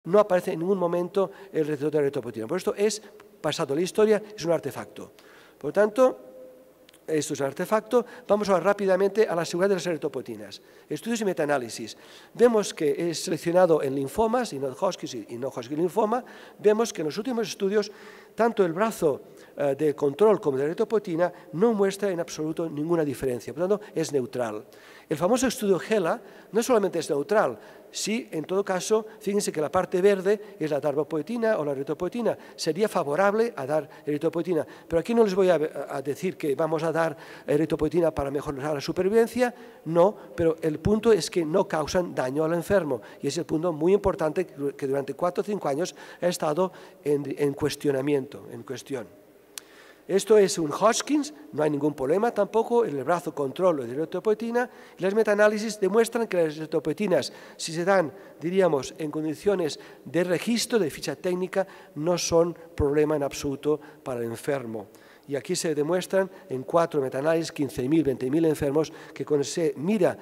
no aparece en ningún momento el receptor de eritropoetina. Por esto es pasado la historia, es un artefacto. Por lo tanto, esto es un artefacto. Vamos ahora rápidamente a la seguridad de las eritropoetinas. Estudios y metaanálisis. Vemos que es seleccionado en linfomas, y no Hodgkin y no Hodgkin linfoma. Vemos que en los últimos estudios, tanto el brazo de control como de eritropoetina no muestra en absoluto ninguna diferencia. Por lo tanto, es neutral. El famoso estudio HeLa no solamente es neutral, sí, en todo caso, fíjense que la parte verde es la darbepoetina o la eritropoetina. Sería favorable a dar eritropoetina, pero aquí no les voy a decir que vamos a dar eritropoetina para mejorar la supervivencia, no, pero el punto es que no causan daño al enfermo, y es el punto muy importante que durante 4 o 5 años ha estado en cuestionamiento, en cuestión. Esto es un Hodgkin, no hay ningún problema tampoco en el brazo control de eritropoetina, y las metaanálisis demuestran que las eritropoetinas, si se dan, diríamos, en condiciones de registro, de ficha técnica, no son problema en absoluto para el enfermo. Y aquí se demuestran en 4 metaanálisis, 15.000, 20.000 enfermos, que cuando se mira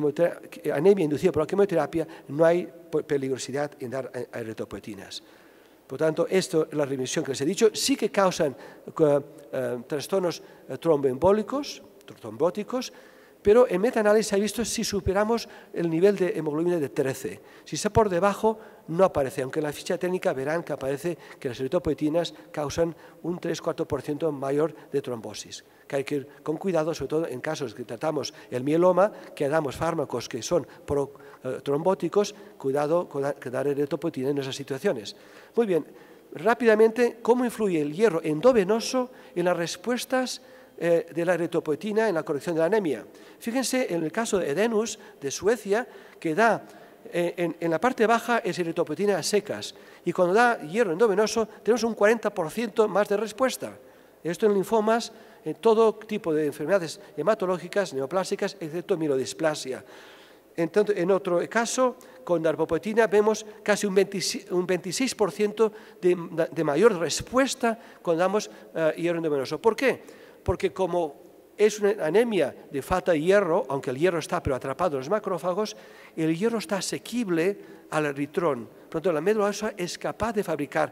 anemia inducida por la quimioterapia, no hay peligrosidad en dar eritropoetinas. Por tanto, esto es la remisión que les he dicho. Sí que causan trastornos tromboembólicos, trombóticos, pero en metaanálisis se ha visto si superamos el nivel de hemoglobina de 13. Si está por debajo, no aparece, aunque en la ficha técnica verán que aparece que las eritropoetinas causan un 3-4% mayor de trombosis, que hay que ir con cuidado, sobre todo en casos que tratamos el mieloma, que damos fármacos que son trombóticos, cuidado con dar eritropoetina en esas situaciones. Muy bien, rápidamente, ¿cómo influye el hierro endovenoso en las respuestas de la eritropoetina en la corrección de la anemia? Fíjense en el caso de Edenus, de Suecia, que da en la parte baja es eritropoetina a secas, y cuando da hierro endovenoso tenemos un 40% más de respuesta. Esto en linfomas, en todo tipo de enfermedades hematológicas, neoplásicas, excepto mielodisplasia. En otro caso, con darbepoetina vemos casi un 26% de mayor respuesta cuando damos hierro endovenoso. ¿Por qué? Porque como es una anemia de falta de hierro, aunque el hierro está pero atrapado en los macrófagos, el hierro está asequible al eritrón. Por lo tanto, la médula ósea es capaz de fabricar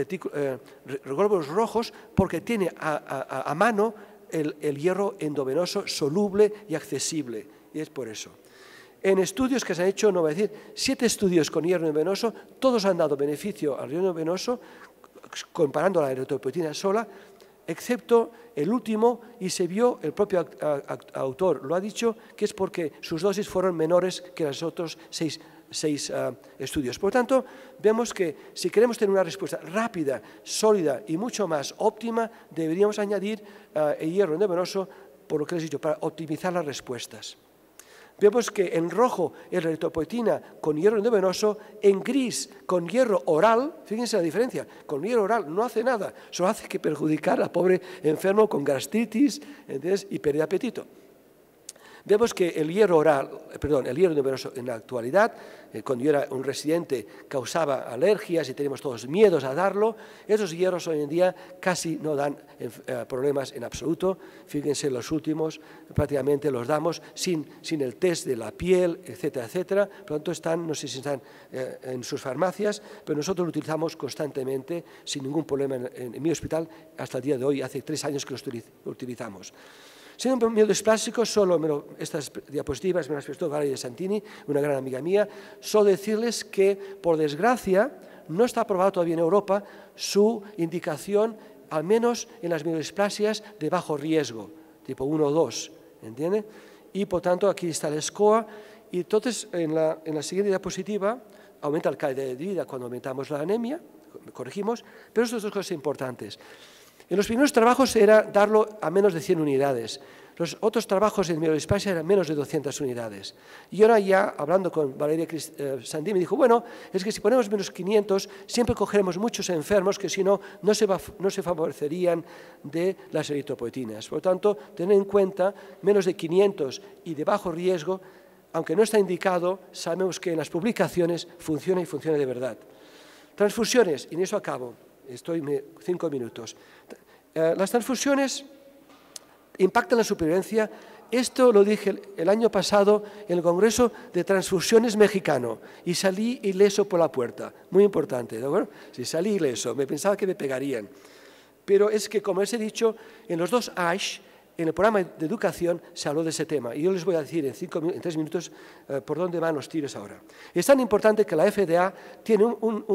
glóbulos rojos porque tiene a mano el hierro endovenoso soluble y accesible. Y es por eso. En estudios que se han hecho, no voy a decir, 7 estudios con hierro endovenoso, todos han dado beneficio al hierro endovenoso, comparando la eritropoetina sola, excepto el último, y se vio, el propio autor lo ha dicho, que es porque sus dosis fueron menores que los otros 6 estudios. Por lo tanto, vemos que si queremos tener una respuesta rápida, sólida y mucho más óptima, deberíamos añadir el hierro endovenoso, por lo que les he dicho, para optimizar las respuestas. Vemos que en rojo es la eritropoetina con hierro endovenoso, en gris con hierro oral, fíjense la diferencia, con hierro oral no hace nada, solo hace que perjudicar al pobre enfermo con gastritis, ¿entiendes?, y pérdida de apetito. Vemos que el hierro endovenoso en la actualidad, cuando yo era un residente, causaba alergias y teníamos todos miedos a darlo. Esos hierros hoy en día casi no dan problemas en absoluto. Fíjense, los últimos prácticamente los damos sin el test de la piel, etcétera, etcétera. Por lo tanto, no sé si están en sus farmacias, pero nosotros lo utilizamos constantemente sin ningún problema en mi hospital. Hasta el día de hoy, hace 3 años que lo utilizamos. Siendo mielodisplásico, estas diapositivas me las prestó Valeria Santini, una gran amiga mía. Solo decirles que, por desgracia, no está aprobada todavía en Europa su indicación, al menos en las mielodisplasias de bajo riesgo, tipo 1 o 2, ¿entiende? Y, por tanto, aquí está el SCOA. Y entonces, en la siguiente diapositiva, aumenta la calidad de vida cuando aumentamos la anemia, corregimos, pero estas 2 cosas importantes. En los primeros trabajos era darlo a menos de 100 unidades. Los otros trabajos en mielodisplasia eran menos de 200 unidades. Y ahora ya, hablando con Valeria Santini, me dijo, bueno, es que si ponemos menos 500, siempre cogeremos muchos enfermos que si no, no se favorecerían de las eritropoetinas. Por lo tanto, tener en cuenta menos de 500 y de bajo riesgo, aunque no está indicado, sabemos que en las publicaciones funciona y funciona de verdad. Transfusiones, y en eso acabo. Estoy 5 minutos. Las transfusiones impactan la supervivencia esto lo dije el año pasado en el Congreso de Transfusiones mexicano y salí ileso por la puerta. Muy importante, ¿de acuerdo? Sí, salí ileso, me pensaba que me pegarían. Pero es que, como les he dicho, en los dos ASH, en el programa de educación, se habló de ese tema. Y yo les voy a decir en 3 minutos por dónde van los tiros ahora. Es tan importante que la FDA tiene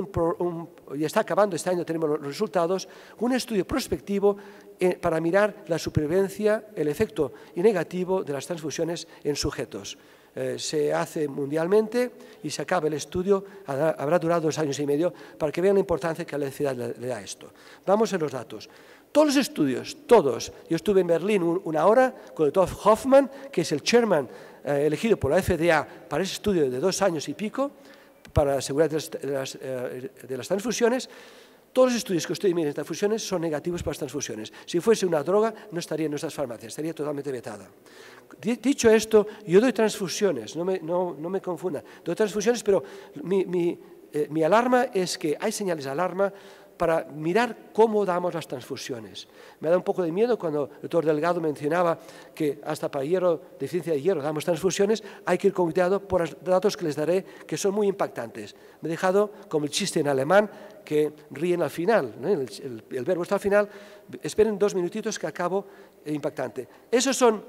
y está acabando este año, tenemos los resultados, un estudio prospectivo para mirar la supervivencia, el efecto negativo de las transfusiones en sujetos. Se hace mundialmente y se acaba el estudio, habrá durado 2 años y medio, para que vean la importancia que la FDA le da a esto. Vamos a los datos. Todos los estudios, todos. Yo estuve en Berlín una hora con el doctor Hoffman, que es el chairman elegido por la FDA para ese estudio de 2 años y pico, para la seguridad de las transfusiones. Todos los estudios que ustedes miren en transfusiones son negativos para las transfusiones. Si fuese una droga, no estaría en nuestras farmacias, estaría totalmente vetada. Dicho esto, yo doy transfusiones, no me confundan. Doy transfusiones, pero mi alarma es que hay señales de alarma para mirar cómo damos las transfusiones. Me da un poco de miedo cuando el doctor Delgado mencionaba que hasta para deficiencia de hierro damos transfusiones. Hay que ir con cuidado por los datos que les daré, que son muy impactantes. Me he dejado como el chiste en alemán, que ríen al final, ¿no? El verbo está al final. Esperen 2 minutitos que acabo, impactante. Esos son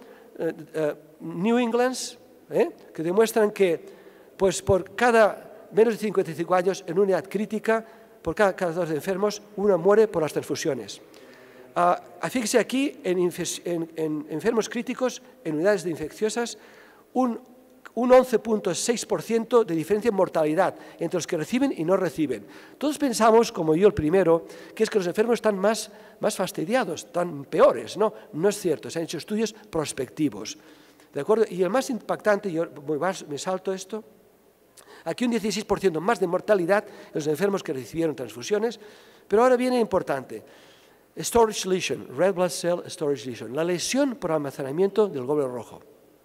New Englands, que demuestran que pues, por cada menos de 55 años en una unidad crítica, por cada 2 enfermos, uno muere por las transfusiones. Fíjese aquí, en enfermos críticos, en unidades infecciosas, un 11,6% de diferencia en mortalidad entre los que reciben y no reciben. Todos pensamos, como yo el primero, que es que los enfermos están más fastidiados, están peores. No, no es cierto, se han hecho estudios prospectivos. ¿De acuerdo? Y el más impactante, yo me salto esto, aquí un 16% más de mortalidad en los enfermos que recibieron transfusiones, pero ahora viene importante. Storage lesion, red blood cell storage lesion, la lesión por almacenamiento del glóbulo rojo.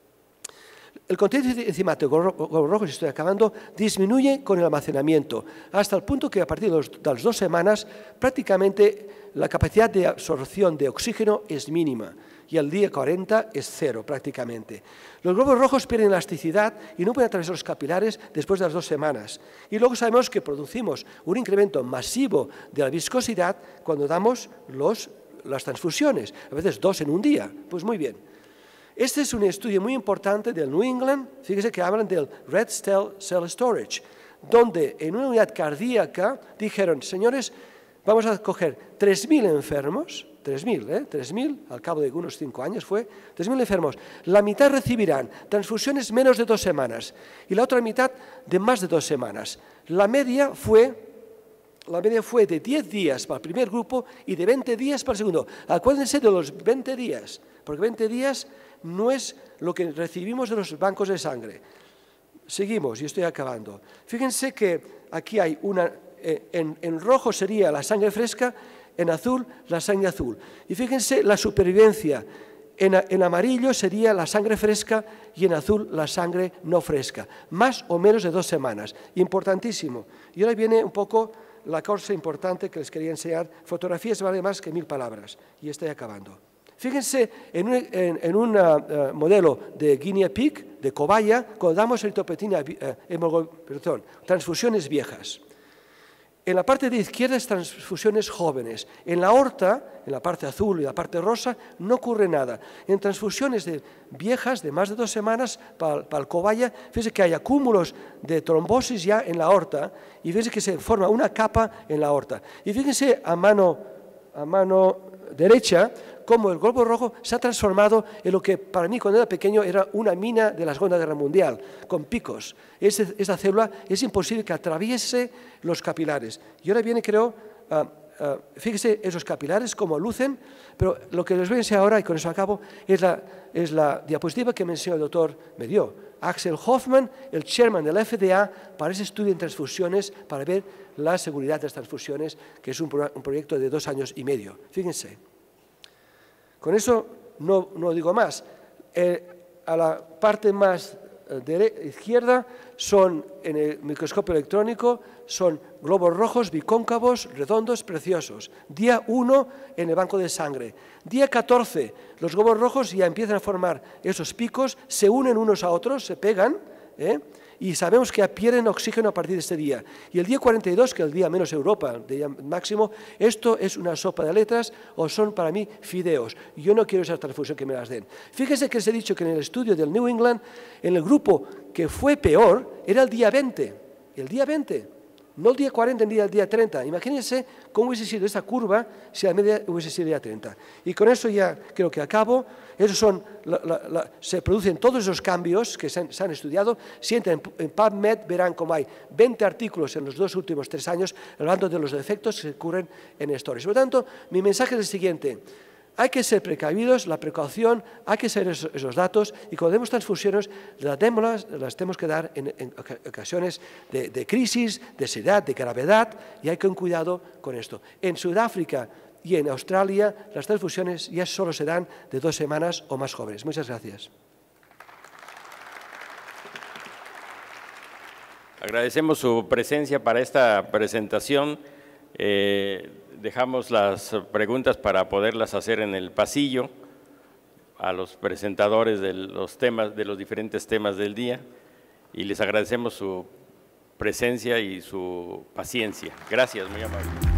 El contenido enzimático del glóbulo rojo, si estoy acabando, disminuye con el almacenamiento, hasta el punto que a partir de las 2 semanas prácticamente la capacidad de absorción de oxígeno es mínima y al día 40 es 0 prácticamente. Los glóbulos rojos pierden elasticidad y no pueden atravesar los capilares después de las 2 semanas. Y luego sabemos que producimos un incremento masivo de la viscosidad cuando damos las transfusiones, a veces 2 en un día. Pues muy bien. Este es un estudio muy importante del New England, fíjese que hablan del Red Cell Storage, donde en una unidad cardíaca dijeron, señores, vamos a coger 3.000 enfermos, 3.000, al cabo de unos 5 años fue, 3.000 enfermos. La mitad recibirán transfusiones menos de 2 semanas y la otra mitad de más de 2 semanas. La media fue de 10 días para el primer grupo y de 20 días para el segundo. Acuérdense de los 20 días, porque 20 días no es lo que recibimos de los bancos de sangre. Seguimos, y estoy acabando. Fíjense que aquí hay en rojo sería la sangre fresca, en azul la sangre azul. Y fíjense la supervivencia. En amarillo sería la sangre fresca y en azul la sangre no fresca. Más o menos de 2 semanas. Importantísimo. Y ahora viene un poco la cosa importante que les quería enseñar. Fotografías vale más que 1000 palabras. Y estoy acabando. Fíjense en un modelo de guinea pig, de cobaya, cuando damos eritropoyetina, transfusiones viejas. En la parte de izquierda es transfusiones jóvenes. En la aorta, en la parte azul y la parte rosa, no ocurre nada. En transfusiones viejas, de más de 2 semanas, para el cobaya, fíjense que hay acúmulos de trombosis ya en la aorta y fíjense que se forma una capa en la aorta. Y fíjense a mano derecha cómo el glóbulo rojo se ha transformado en lo que para mí cuando era pequeño era una mina de la Segunda Guerra Mundial, con picos. Esta célula es imposible que atraviese los capilares. Y ahora viene, creo, fíjese esos capilares cómo lucen, pero lo que les voy a enseñar ahora, y con eso acabo, es la diapositiva que me enseñó el doctor, me dio, Axel Hoffman, el chairman de la FDA, para ese estudio en transfusiones, para ver la seguridad de las transfusiones, que es un proyecto de 2 años y medio. Fíjense. Con eso no digo más. A la parte más izquierda son, en el microscopio electrónico, son globos rojos bicóncavos, redondos, preciosos. Día 1 en el banco de sangre. Día 14, los globos rojos ya empiezan a formar esos picos, se unen unos a otros, se pegan, y sabemos que pierden oxígeno a partir de este día. Y el día 42, que es el día menos Europa, el día máximo, esto es una sopa de letras o son para mí fideos. Yo no quiero esa transfusión que me las den. Fíjense que les he dicho que en el estudio del New England, en el grupo que fue peor, era el día 20. El día 20. No el día 40 ni el día 30. Imagínense cómo hubiese sido esa curva si la media hubiese sido el día 30. Y con eso ya creo que acabo. Esos son, se producen todos esos cambios que se han estudiado. Si entran en PubMed verán cómo hay 20 artículos en los 2 últimos 3 años hablando de los defectos que ocurren en Stories. Por lo tanto, mi mensaje es el siguiente. Hay que ser precavidos, la precaución, hay que saber esos datos y cuando demos transfusiones las tenemos que dar en ocasiones de crisis, de seriedad, de gravedad y hay que tener cuidado con esto. En Sudáfrica y en Australia las transfusiones ya solo se dan de 2 semanas o más jóvenes. Muchas gracias. Agradecemos su presencia para esta presentación. Dejamos las preguntas para poderlas hacer en el pasillo a los presentadores de los temas, de los diferentes temas del día y les agradecemos su presencia y su paciencia. Gracias, muy amable.